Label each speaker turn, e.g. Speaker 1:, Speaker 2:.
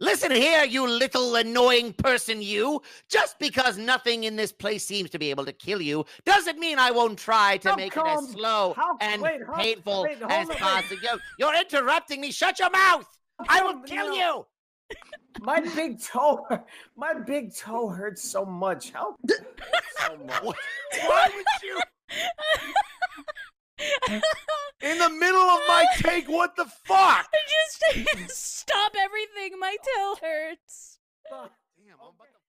Speaker 1: Listen here, you little annoying person, you. Just because nothing in this place seems to be able to kill you doesn't mean I won't try to make it as slow and painful as possible. You're interrupting me. Shut your mouth. I will kill you.
Speaker 2: My big toe hurts so much. How so much?
Speaker 1: Why would you? In the middle of my take, what the fuck?
Speaker 3: Just stop everything. My tail hurts.
Speaker 1: Damn, I'm about to